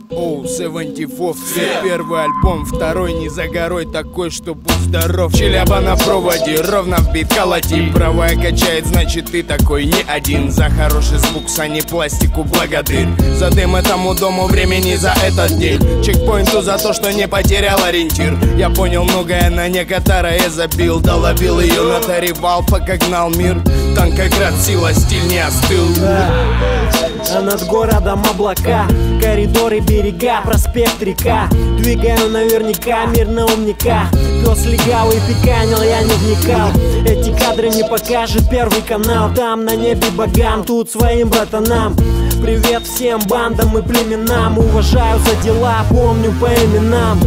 Оу, 74, все первый альбом, второй не за горой, такой, что будь здоров. Челяба на проводе, ровно в бит колоти. Правая качает, значит ты такой не один. За хороший звук, а не пластику благодарь. За дым этому дому, времени за этот день. Чекпоинту за то, что не потерял ориентир. Я понял многое, на некоторое забил. Долобил ее, натаревал, пока гнал мир. Танкоград, сила, стиль не остыл. А над городом облака, коридоры, берега, проспект, река. Двигаю наверняка мир на умника. Пес легавый пиканил, я не вникал. Эти кадры не покажет первый канал. Там на небе богам, тут своим братанам. Привет всем бандам и племенам. Уважаю за дела, помню по именам.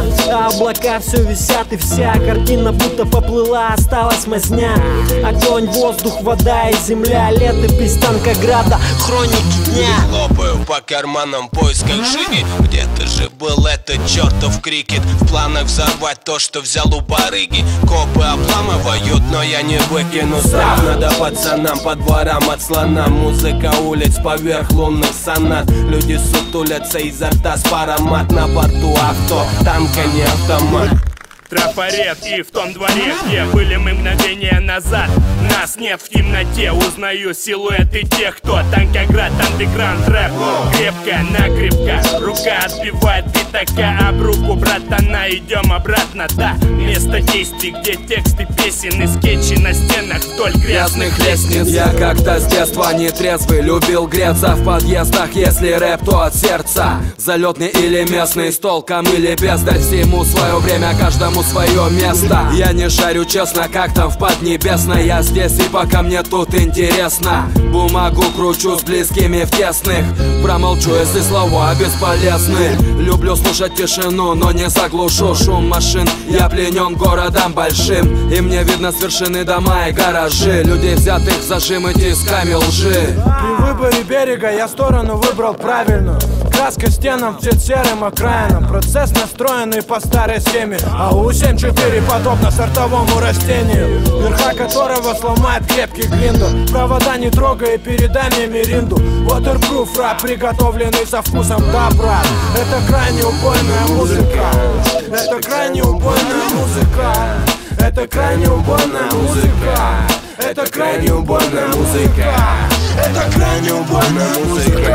А облака все висят и вся картина будто поплыла, осталась мазня. Огонь, воздух, вода и земля. Летопись Танкограда, хроники дня. Хлопаю по карманам в поисках жиги. Где-то же был этот чертов крикет. В планах взорвать то, что взял у барыги. Копы обламывают, но я не выкину став. Надо пацанам по дворам от слона. Музыка улиц поверх лунных сонат. Люди сутулятся изо рта с паромат. На борту авто, танка не автомат. Трафарет и в том дворе, где были мы мгновение назад. Нас нет в темноте, узнаю силуэты тех, кто Танкоград, андеграунд, рэп. Крепко-накрепко, рука отбивает пятака об руку братана. Идем обратно, да, место действий, где тексты песен и скетчи на стенах вдоль грязных лестниц. Я как-то с детства нетрезвый, любил греться в подъездах. Если рэп, то от сердца. Залетный или местный, с толком или без. Дай всему свое время, каждому свое место. Я не шарю честно, как там в Поднебесной. Я здесь и пока мне тут интересно. Бумагу кручу с близкими в тесных. Промолчу, если слова бесполезны. Люблю слушать тишину, но не заглушу шум машин. Я пленен городом большим, и мне видно с вершины дома и гаражи. Людей взятых зажимы тисками лжи. При выборе берега я сторону выбрал правильную. Краска стенам, цвет серым окраинам. Процесс настроенный по старой схеме. АУ 7-4 подобно сортовому растению, верха которого сломает крепкий глиндер. Провода не трогай, передай мне миринду. Waterproof рэп, приготовленный со вкусом добра. Это крайне убойная музыка. Это крайне убойная музыка. Это крайне убойная музыка. Это крайне убойная музыка. Это крайне убойная музыка.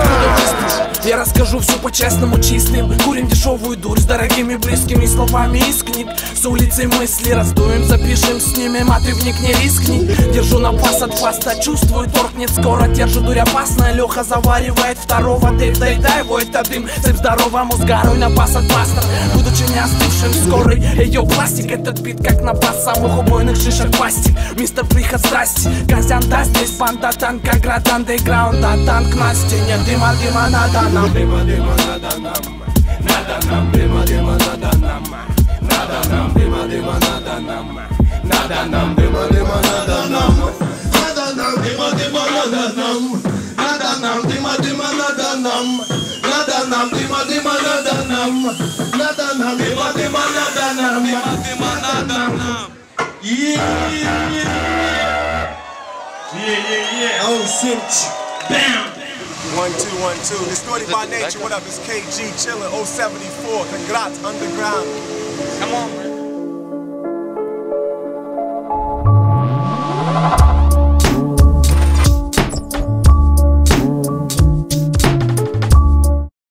Я расскажу все по-честному, чистым. Курим дешевую дурь с дорогими близкими словами из книг. С улицы мысли раздуем, запишем, снимем, а ты вник не рискни. Держу напас от паста, чувствую, торкнет скоро. Держу дурь опасно, Леха заваривает второго. Дейв, дай, это дым, цепь здоровому сгарой. Напас от пастор, будучи не остывшим скорый. Йо, пластик, этот бит как напас самых убойных шишек пластик. Мистер Приход, здрасте, Казян, да, здесь банда Танкоград, андеграунд, а танк на стене. Дыма, надо нам, дыма, надо нам. Надо нам, дыма, надо нам. Надо нам, дыма, надо нам. Надо нам, дыма, надо нам. Надо нам, дыма, надо нам. Надо нам, дыма, надо нам. Надо нам, дыма, надо нам. Надо нам, дыма, надо нам. Дыма, надо нам. Oh, cinch. Bam! 1, 2, 1, 2. Distorted by nature. What up? It's KG chillin'. 074. Congrats, underground. Come on, man.